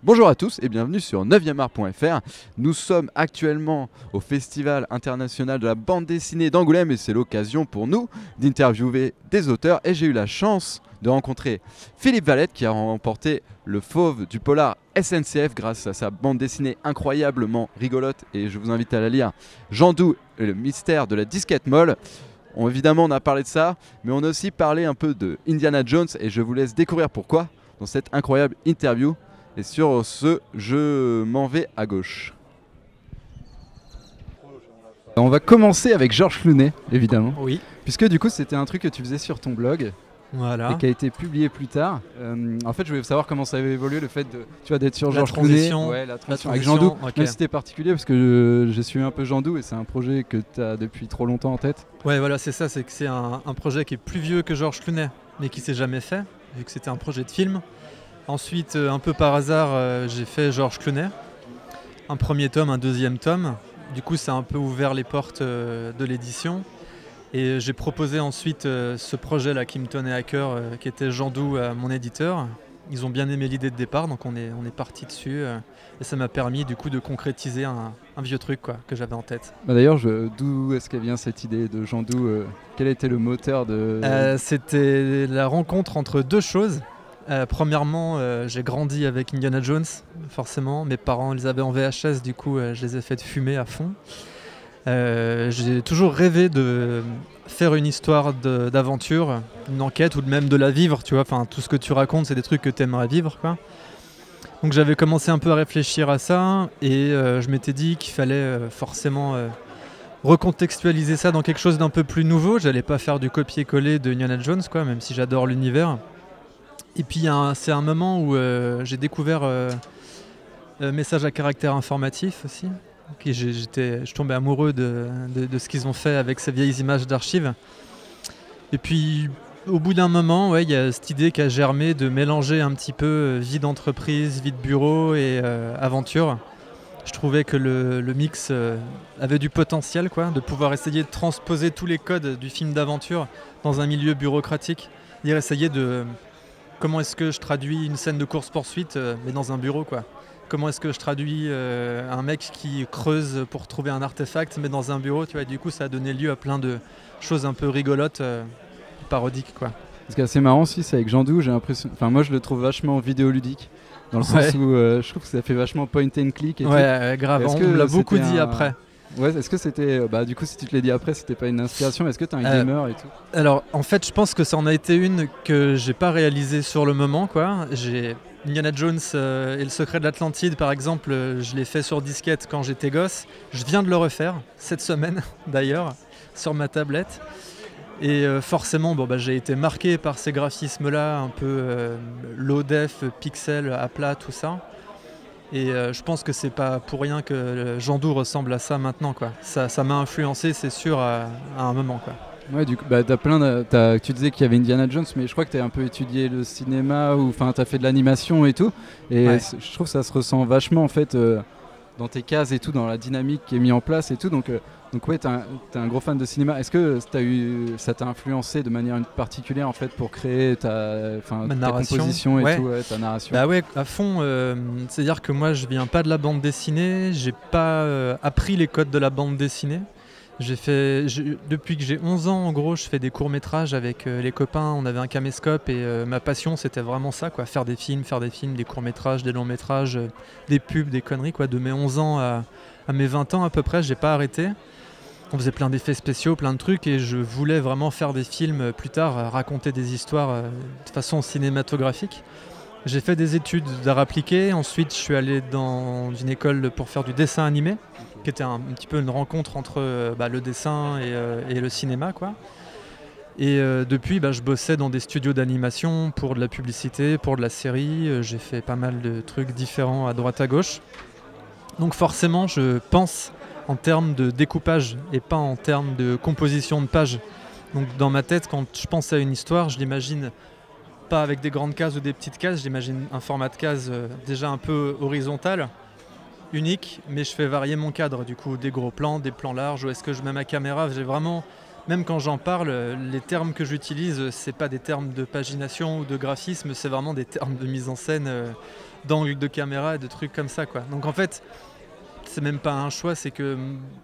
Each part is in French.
Bonjour à tous et bienvenue sur 9art.fr. Nous sommes actuellement au Festival international de la bande dessinée d'Angoulême et c'est l'occasion pour nous d'interviewer des auteurs. Et j'ai eu la chance de rencontrer Philippe Valette qui a remporté le Fauve du Polar SNCF grâce à sa bande dessinée incroyablement rigolote et je vous invite à la lire. Jean Doux et le mystère de la disquette molle. Évidemment on a parlé de ça, mais on a aussi parlé un peu de Indiana Jones et je vous laisse découvrir pourquoi dans cette incroyable interview. Et sur ce, je m'en vais à gauche. On va commencer avec Georges Clooney, évidemment. Oui. Puisque du coup, c'était un truc que tu faisais sur ton blog. Voilà. Et qui a été publié plus tard. En fait, je voulais savoir comment ça avait évolué le fait d'être sur Georges Clooney. Ouais, la transition avec Jean Doux. Okay. Même si c'était particulier parce que j'ai suivi un peu Jean Doux et c'est un projet que tu as depuis trop longtemps en tête. Ouais, voilà, c'est ça. C'est que c'est un projet qui est plus vieux que Georges Clooney, mais qui s'est jamais fait, vu que c'était un projet de film. Ensuite, un peu par hasard, j'ai fait Georges Clooney. Un premier tome, un deuxième tome. Du coup, ça a un peu ouvert les portes de l'édition. Et j'ai proposé ensuite ce projet-là qui me tenait à cœur, qui était Jean Doux à mon éditeur. Ils ont bien aimé l'idée de départ, donc on est parti dessus. Et ça m'a permis du coup de concrétiser un vieux truc que j'avais en tête. D'ailleurs, d'où est-ce qu'elle vient cette idée de Jean Doux Quel était le moteur de... C'était la rencontre entre deux choses. Premièrement, j'ai grandi avec Indiana Jones, forcément. Mes parents les avaient en VHS, du coup je les ai fait fumer à fond. J'ai toujours rêvé de faire une histoire d'aventure, une enquête ou même de la vivre, tu vois. Enfin, tout ce que tu racontes, c'est des trucs que tu aimerais vivre, quoi. Donc j'avais commencé un peu à réfléchir à ça et je m'étais dit qu'il fallait forcément recontextualiser ça dans quelque chose d'un peu plus nouveau. J'allais pas faire du copier-coller de Indiana Jones, quoi, même si j'adore l'univers. Et puis c'est un moment où j'ai découvert Message à caractère informatif aussi. Je tombais amoureux de ce qu'ils ont fait avec ces vieilles images d'archives. Et puis au bout d'un moment, il y a cette idée qui a germé de mélanger un petit peu vie d'entreprise, vie de bureau et aventure. Je trouvais que le mix avait du potentiel, de pouvoir essayer de transposer tous les codes du film d'aventure dans un milieu bureaucratique. Essayer de... Comment est-ce que je traduis une scène de course-poursuite, mais dans un bureau, quoi. Comment est-ce que je traduis un mec qui creuse pour trouver un artefact, mais dans un bureau, tu vois. Et du coup, ça a donné lieu à plein de choses un peu rigolotes, parodiques, quoi. Ce qui est assez marrant aussi, c'est avec Jean Doux, j'ai l'impression... Enfin, moi, je le trouve vachement vidéoludique, dans le sens où je trouve que ça fait vachement point and click. Et grave, on me l'a beaucoup dit après. Ouais, est-ce que c'était... du coup, si tu te l'as dit après, c'était pas une inspiration. Est-ce que t'es un gamer et tout? Alors, en fait, je pense que ça en a été une que j'ai pas réalisée sur le moment, quoi. Indiana Jones et le secret de l'Atlantide, par exemple, je l'ai fait sur disquette quand j'étais gosse. Je viens de le refaire, cette semaine, d'ailleurs, sur ma tablette. Et forcément, j'ai été marqué par ces graphismes-là, un peu low def, pixel, à plat, tout ça. Et je pense que c'est pas pour rien que Jean Doux ressemble à ça maintenant, quoi. Ça m'a influencé, c'est sûr, à un moment, quoi. Ouais, du coup, tu disais qu'il y avait Indiana Jones, mais je crois que tu as un peu étudié le cinéma, ou tu as fait de l'animation et tout. Et je trouve que ça se ressent vachement en fait dans tes cases et tout, dans la dynamique qui est mise en place et tout. Donc ouais, t'es un gros fan de cinéma. Est-ce que ça t'a influencé de manière particulière en fait pour créer ta composition et tout, ta narration? Bah ouais, à fond. C'est-à-dire que moi, je viens pas de la bande dessinée. J'ai pas appris les codes de la bande dessinée. Depuis que j'ai 11 ans, en gros, je fais des courts-métrages avec les copains. On avait un caméscope et ma passion, c'était vraiment ça, quoi. Faire des films, des courts-métrages, des longs-métrages, des pubs, des conneries, quoi. De mes 11 ans à mes 20 ans à peu près, j'ai pas arrêté. On faisait plein d'effets spéciaux, plein de trucs et je voulais vraiment faire des films plus tard, raconter des histoires de façon cinématographique. J'ai fait des études d'art appliqué, ensuite je suis allé dans une école pour faire du dessin animé, qui était un petit peu une rencontre entre le dessin et le cinéma, quoi. Et depuis, je bossais dans des studios d'animation pour de la publicité, pour de la série. J'ai fait pas mal de trucs différents à droite à gauche. Donc forcément, je pense en termes de découpage et pas en termes de composition de pages. Donc dans ma tête, quand je pense à une histoire, je l'imagine pas avec des grandes cases ou des petites cases, j'imagine un format de case déjà un peu horizontal, unique, mais je fais varier mon cadre, du coup des gros plans, des plans larges, où est-ce que je mets ma caméra. J'ai vraiment même quand j'en parle, les termes que j'utilise, c'est pas des termes de pagination ou de graphisme, c'est vraiment des termes de mise en scène, d'angle de caméra et de trucs comme ça, quoi. Donc en fait, c'est même pas un choix, c'est que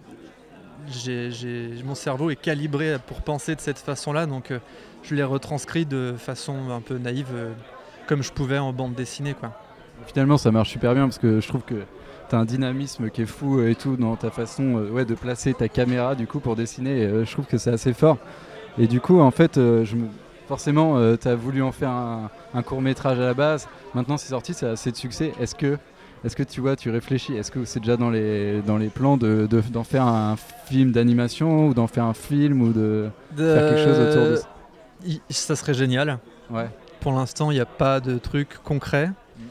mon cerveau est calibré pour penser de cette façon-là, donc je l'ai retranscrit de façon un peu naïve, comme je pouvais en bande dessinée, quoi. Finalement, ça marche super bien parce que je trouve que tu as un dynamisme qui est fou et tout dans ta façon de placer ta caméra du coup pour dessiner. Je trouve que c'est assez fort. Et du coup, en fait, forcément, tu as voulu en faire un court-métrage à la base. Maintenant, c'est sorti, ça a assez de succès. Est-ce que tu vois, tu réfléchis, est-ce que c'est déjà dans les plans d'en faire un film d'animation ou d'en faire un film ou de faire quelque chose autour de ça? Ça serait génial. Ouais. Pour l'instant, il n'y a pas de truc concret.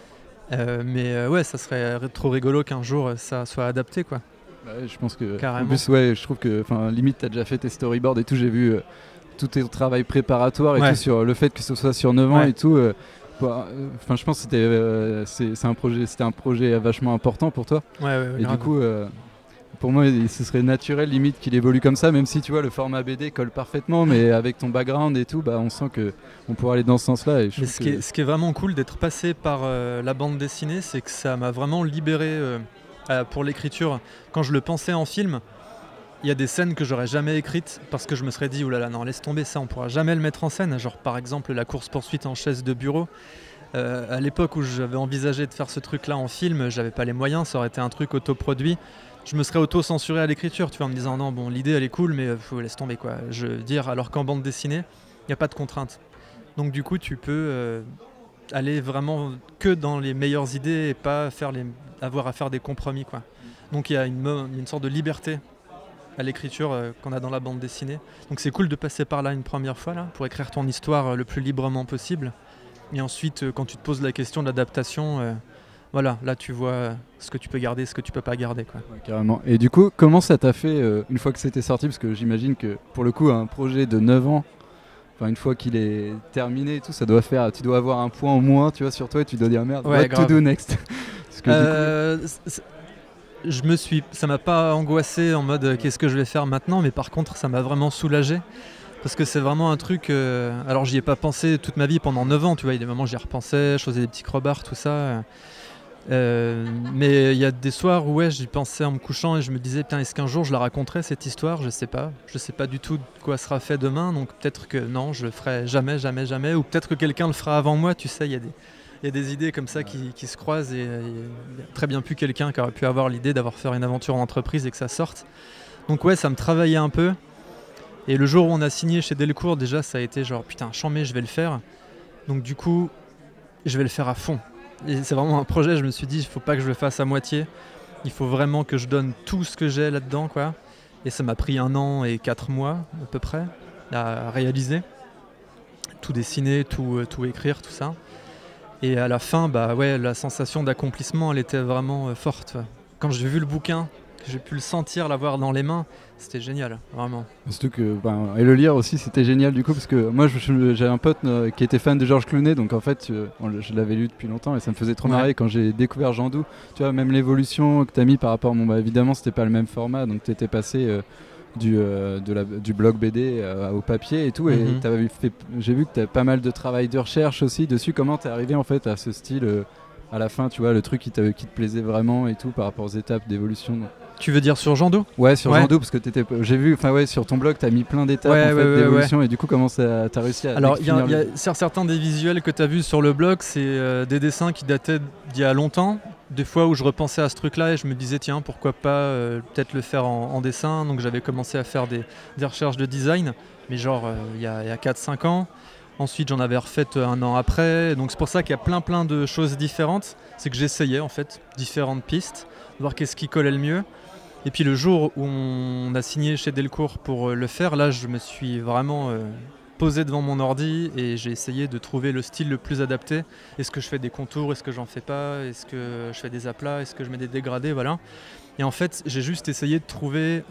Mais ouais, ça serait trop rigolo qu'un jour ça soit adapté, quoi. Bah ouais, je pense que. Carrément. En plus, ouais, je trouve que, limite, t'as déjà fait tes storyboards et tout. J'ai vu tout tes travail préparatoire et tout sur le fait que ce soit sur 9 ans et tout. Je pense que c'était un projet vachement important pour toi. Ouais, et grave. du coup, pour moi, ce serait naturel limite qu'il évolue comme ça, même si tu vois le format BD colle parfaitement, mais avec ton background et tout, bah, on sent que on pourrait aller dans ce sens-là. Et ce qui est vraiment cool d'être passé par la bande dessinée, c'est que ça m'a vraiment libéré pour l'écriture. Quand je le pensais en film, il y a des scènes que j'aurais jamais écrites parce que je me serais dit, oulala, non, laisse tomber ça, on pourra jamais le mettre en scène. Genre par exemple la course-poursuite en chaise de bureau. À l'époque où j'avais envisagé de faire ce truc-là en film, j'avais pas les moyens, ça aurait été un truc autoproduit. Je me serais auto-censuré à l'écriture, tu vois, en me disant non, bon, l'idée elle est cool, mais laisse tomber, quoi. Je veux dire, alors qu'en bande dessinée, il n'y a pas de contraintes. Donc du coup, tu peux aller vraiment que dans les meilleures idées et pas avoir à faire des compromis, quoi. Donc il y a une sorte de liberté à l'écriture qu'on a dans la bande dessinée. Donc c'est cool de passer par là une première fois là, pour écrire ton histoire le plus librement possible. Et ensuite, quand tu te poses la question de l'adaptation, voilà, là tu vois ce que tu peux garder, ce que tu peux pas garder, quoi. Ouais, carrément. Et du coup, comment ça t'a fait une fois que c'était sorti? Parce que j'imagine que pour le coup, un projet de 9 ans, une fois qu'il est terminé et tout, ça doit faire, tu dois avoir un point au moins, tu vois, sur toi et tu dois dire merde, what to do next? Parce que, ça m'a pas angoissé en mode qu'est-ce que je vais faire maintenant, mais par contre ça m'a vraiment soulagé. Parce que c'est vraiment un truc. Alors j'y ai pas pensé toute ma vie pendant 9 ans, tu vois. Il y a des moments j'y repensais, je faisais des petits crobards, tout ça. Mais il y a des soirs où j'y pensais en me couchant et je me disais putain, est-ce qu'un jour je la raconterai cette histoire? Je sais pas du tout de quoi sera fait demain, donc peut-être que non, je le ferai jamais, ou peut-être que quelqu'un le fera avant moi, tu sais, il y a des idées comme ça qui se croisent et il y a très bien pu quelqu'un qui aurait pu avoir l'idée d'avoir fait une aventure en entreprise et que ça sorte. Donc ouais, ça me travaillait un peu. Et le jour où on a signé chez Delcourt, déjà ça a été genre putain, chambé, je vais le faire. Donc du coup, je vais le faire à fond. Et c'est vraiment un projet, je me suis dit, il faut pas que je le fasse à moitié. Il faut vraiment que je donne tout ce que j'ai là-dedans, quoi. Et ça m'a pris 1 an et 4 mois à peu près à réaliser. Tout dessiner, tout écrire, tout ça. Et à la fin, bah ouais, la sensation d'accomplissement, elle était vraiment forte. Quand j'ai vu le bouquin, que j'ai pu le sentir, l'avoir dans les mains, c'était génial, vraiment. Surtout que, et le lire aussi, c'était génial du coup, parce que moi j'ai un pote qui était fan de Georges Clooney, donc en fait je l'avais lu depuis longtemps et ça me faisait trop marrer quand j'ai découvert Jandou. Tu vois, même l'évolution que tu as mis par rapport, évidemment c'était pas le même format, donc tu étais passé du blog BD au papier et tout, et j'ai vu que tu as pas mal de travail de recherche aussi dessus. Comment tu es arrivé en fait à ce style à la fin, tu vois, le truc qui te plaisait vraiment et tout par rapport aux étapes d'évolution? Tu veux dire sur Jandou? Ouais, sur Jandou, parce que j'ai vu, sur ton blog, tu as mis plein d'étapes d'évolution, et du coup, comment t'as réussi à... Alors, il y a certains des visuels que tu as vus sur le blog, c'est des dessins qui dataient d'il y a longtemps, des fois où je repensais à ce truc-là et je me disais, tiens, pourquoi pas peut-être le faire en dessin. Donc j'avais commencé à faire des recherches de design, mais genre il y a 4-5 ans. Ensuite, j'en avais refait 1 an après. Donc c'est pour ça qu'il y a plein de choses différentes. C'est que j'essayais en fait différentes pistes, voir qu'est-ce qui collait le mieux. Et puis le jour où on a signé chez Delcourt pour le faire, là je me suis vraiment posé devant mon ordi et j'ai essayé de trouver le style le plus adapté. Est-ce que je fais des contours? Est-ce que j'en fais pas? Est-ce que je fais des aplats? Est-ce que je mets des dégradés? Voilà. Et en fait, j'ai juste essayé de trouver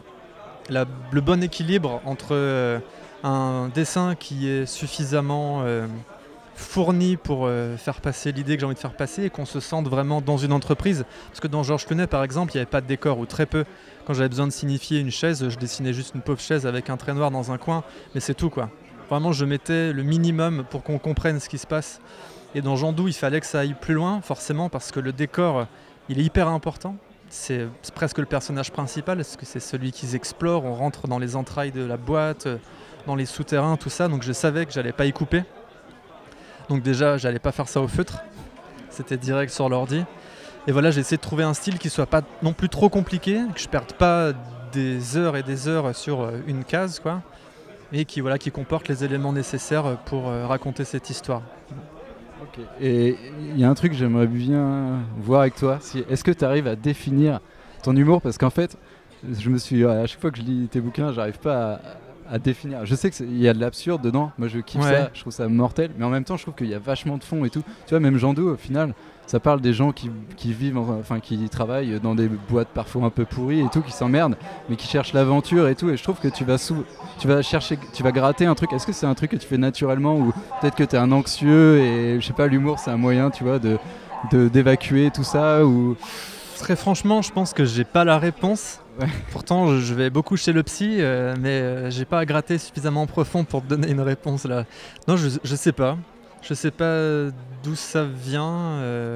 le bon équilibre entre un dessin qui est suffisamment fourni pour faire passer l'idée que j'ai envie de faire passer et qu'on se sente vraiment dans une entreprise. Parce que dans Georges Clooney, par exemple, il n'y avait pas de décor ou très peu. Quand j'avais besoin de signifier une chaise, je dessinais juste une pauvre chaise avec un trait noir dans un coin, mais c'est tout, quoi. Vraiment, je mettais le minimum pour qu'on comprenne ce qui se passe. Et dans Jandou, il fallait que ça aille plus loin, forcément, parce que le décor, il est hyper important. C'est presque le personnage principal, parce que c'est celui qu'ils explorent. On rentre dans les entrailles de la boîte, dans les souterrains, tout ça. Donc je savais que j'allais pas y couper. Donc déjà, j'allais pas faire ça au feutre. C'était direct sur l'ordi. Et voilà, j'ai essayé de trouver un style qui soit pas non plus trop compliqué, que je perde pas des heures et des heures sur une case, quoi. Et qui comporte les éléments nécessaires pour raconter cette histoire. Okay. Et il y a un truc que j'aimerais bien voir avec toi, est-ce que tu arrives à définir ton humour? Parce qu'en fait, à chaque fois que je lis tes bouquins, j'arrive pas à définir. Je sais qu'il y a de l'absurde dedans, moi je kiffe ça, je trouve ça mortel, mais en même temps je trouve qu'il y a vachement de fond et tout. Tu vois, même Jandou, au final, ça parle des gens qui vivent, qui travaillent dans des boîtes parfois un peu pourries et tout, qui s'emmerdent, mais qui cherchent l'aventure et tout. Et je trouve que tu vas gratter un truc. Est-ce que c'est un truc que tu fais naturellement, ou peut-être que tu es un anxieux et je sais pas, l'humour c'est un moyen, tu vois, d'évacuer tout ça, ou... Très franchement, je pense que j'ai pas la réponse. Ouais. Pourtant, je vais beaucoup chez le psy, mais j'ai pas à gratter suffisamment profond pour te donner une réponse là. Non, je sais pas. Je sais pas d'où ça vient,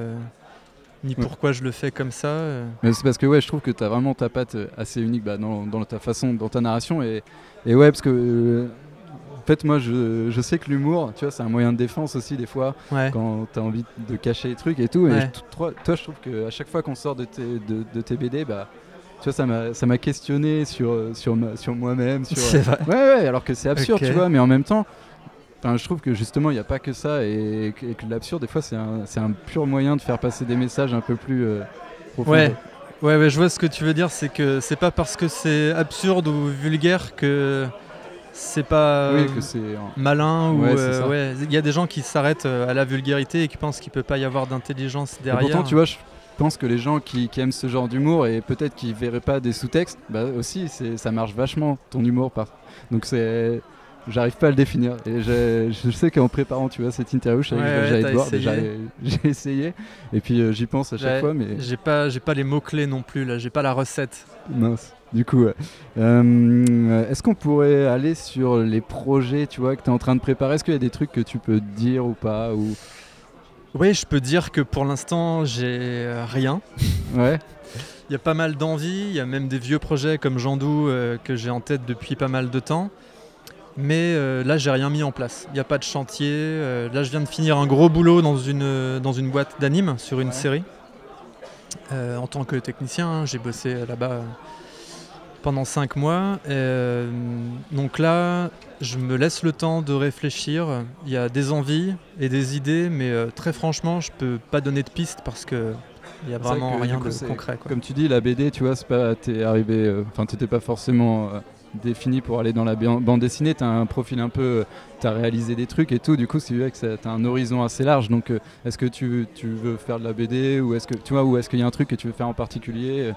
ni pourquoi je le fais comme ça. Mais c'est parce que je trouve que tu as vraiment ta patte assez unique dans ta façon, dans ta narration. Et ouais, parce que en fait, moi, je sais que l'humour, tu vois, c'est un moyen de défense aussi des fois, quand tu as envie de cacher les trucs et tout. Et toi, je trouve qu'à chaque fois qu'on sort de tes BD, tu vois, ça m'a questionné sur moi-même. C'est vrai. Ouais, alors que c'est absurde, tu vois, mais en même temps... je trouve que justement il n'y a pas que ça, et que l'absurde des fois c'est un pur moyen de faire passer des messages un peu plus profonds. Ouais, je vois ce que tu veux dire, c'est que c'est pas parce que c'est absurde ou vulgaire que c'est pas malin, ou il y a des gens qui s'arrêtent à la vulgarité et qui pensent qu'il peut pas y avoir d'intelligence derrière. Et pourtant, tu vois, je pense que les gens qui aiment ce genre d'humour, et peut-être qui verraient pas des sous-textes, aussi ça marche vachement ton humour. Donc j'arrive pas à le définir, et je sais qu'en préparant, tu vois, cette interview, je savais que j'allais te voir. J'ai essayé, et puis j'y pense à chaque fois, mais j'ai pas les mots clés non plus là, j'ai pas la recette. Mince. Du coup, est-ce qu'on pourrait aller sur les projets, tu vois, que tu es en train de préparer? Est-ce qu'il y a des trucs que tu peux dire ou pas, ou... Oui, je peux dire que pour l'instant, j'ai rien. Ouais. Il y a pas mal d'envie, il y a même des vieux projets comme Jandou que j'ai en tête depuis pas mal de temps. Mais là, j'ai rien mis en place. Il n'y a pas de chantier. Là, je viens de finir un gros boulot dans une boîte d'anime sur une série. En tant que technicien, j'ai bossé là-bas pendant 5 mois. Donc là, je me laisse le temps de réfléchir. Il y a des envies et des idées, mais très franchement, je peux pas donner de piste parce que il n'y a vraiment rien de concret, quoi. Comme tu dis, la BD, tu vois, t'es arrivé, t'étais pas forcément défini pour aller dans la bande dessinée. T'as un profil un peu, t'as réalisé des trucs et tout. Du coup, c'est vrai que t'as un horizon assez large. Donc, est-ce que tu veux faire de la BD, ou est-ce que tu vois, ou est-ce qu'il y a un truc que tu veux faire en particulier?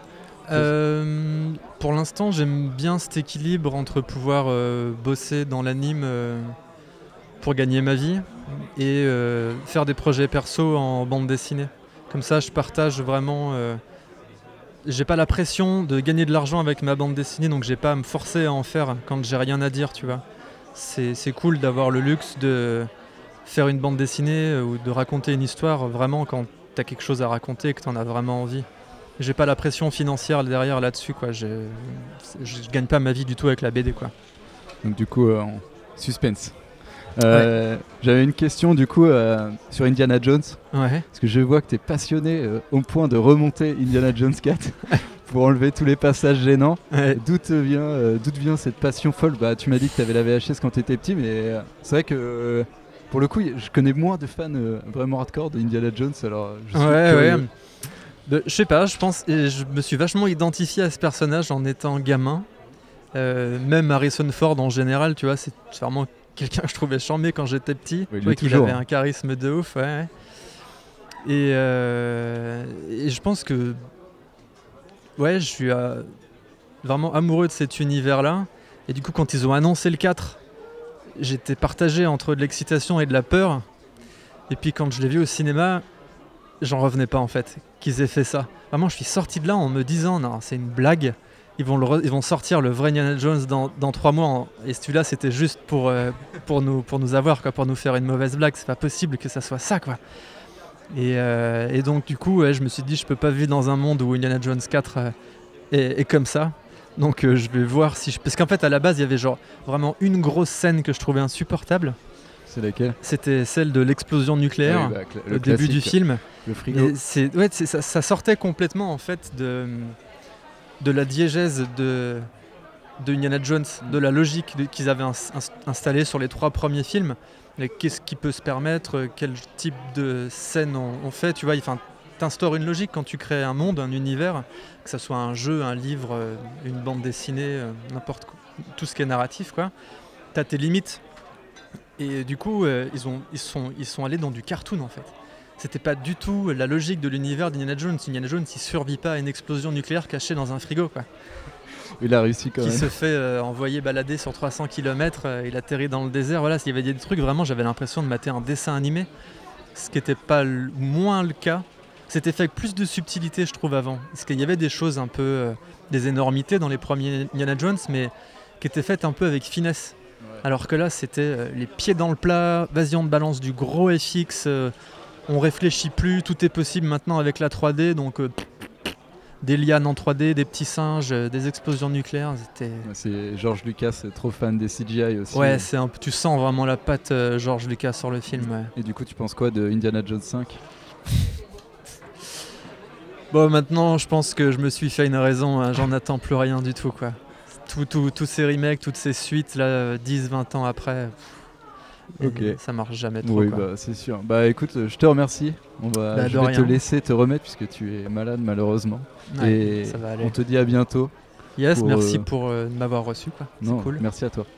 Pour l'instant, j'aime bien cet équilibre entre pouvoir bosser dans l'anime pour gagner ma vie et faire des projets perso en bande dessinée. Comme ça, je partage vraiment. J'ai pas la pression de gagner de l'argent avec ma bande dessinée, donc j'ai pas à me forcer à en faire quand j'ai rien à dire, tu vois. C'est cool d'avoir le luxe de faire une bande dessinée ou de raconter une histoire vraiment quand t'as quelque chose à raconter et que t'en as vraiment envie. J'ai pas la pression financière derrière là-dessus, quoi. Je gagne pas ma vie du tout avec la BD, quoi. Donc du coup, en suspense. J'avais une question du coup sur Indiana Jones, parce que je vois que tu es passionné au point de remonter Indiana Jones 4 pour enlever tous les passages gênants. D'où vient cette passion folle? Tu m'as dit que tu avais la VHS quand tu étais petit, mais c'est vrai que pour le coup, je connais moins de fans vraiment hardcore de Indiana Jones. Alors, je sais pas, je pense, et je me suis vachement identifié à ce personnage en étant gamin. Même Harrison Ford en général, tu vois, c'est vraiment quelqu'un que je trouvais charmé quand j'étais petit. Oui, je trouvais qu'il avait un charisme de ouf. Et je pense que je suis vraiment amoureux de cet univers-là. Et du coup, quand ils ont annoncé le 4, j'étais partagé entre de l'excitation et de la peur. Et puis quand je l'ai vu au cinéma, j'en revenais pas en fait, qu'ils aient fait ça. Vraiment, je suis sorti de là en me disant, non, c'est une blague. Ils vont sortir le vrai Indiana Jones dans 3 mois. Et celui-là, c'était juste pour nous avoir, quoi, pour nous faire une mauvaise blague. C'est pas possible que ça soit ça, quoi. Et donc, du coup, je me suis dit, je peux pas vivre dans un monde où Indiana Jones 4 est comme ça. Donc, je vais voir si je... Parce qu'en fait, à la base, il y avait genre vraiment une grosse scène que je trouvais insupportable. C'est laquelle? C'était celle de l'explosion nucléaire au début du film. Le frigo. Ça sortait complètement en fait de la diégèse de Indiana Jones, de la logique qu'ils avaient installée sur les 3 premiers films. Et qu'est-ce qui peut se permettre, quel type de scène on fait, tu vois, t'instaures une logique quand tu crées un monde, un univers, que ce soit un jeu, un livre, une bande dessinée, n'importe quoi, tout ce qui est narratif, quoi. T'as tes limites. Et du coup, ils sont allés dans du cartoon en fait. C'était pas du tout la logique de l'univers d'Indiana Jones. Indiana Jones, il survit pas à une explosion nucléaire cachée dans un frigo, quoi. Il a réussi quand même. Qui se fait envoyer balader sur 300 km, il atterrit dans le désert. Voilà, il y avait des trucs, vraiment, j'avais l'impression de mater un dessin animé. Ce qui n'était pas moins le cas. C'était fait avec plus de subtilité, je trouve, avant. Parce qu'il y avait des choses un peu, des énormités dans les premiers Indiana Jones, mais qui étaient faites un peu avec finesse. Ouais. Alors que là, c'était les pieds dans le plat, vas-y, on te balance du gros FX, on réfléchit plus, tout est possible maintenant avec la 3D, donc des lianes en 3D, des petits singes, des explosions nucléaires. C'est George Lucas, trop fan des CGI aussi. Ouais, tu sens vraiment la patte George Lucas sur le film. Ouais. Et du coup, tu penses quoi de Indiana Jones 5 ? Bon, maintenant, je pense que je me suis fait une raison, hein, j'en attends plus rien du tout, quoi. Tous ces remakes, toutes ces suites, là, 10-20 ans après, ça marche jamais trop. Oui, quoi. Bah, c'est sûr. Bah écoute, je te remercie. Je vais te laisser te remettre puisque tu es malade malheureusement. Ouais, et ça va aller. On te dit à bientôt. Yes, merci pour m'avoir reçu. Quoi. C'est cool. Merci à toi.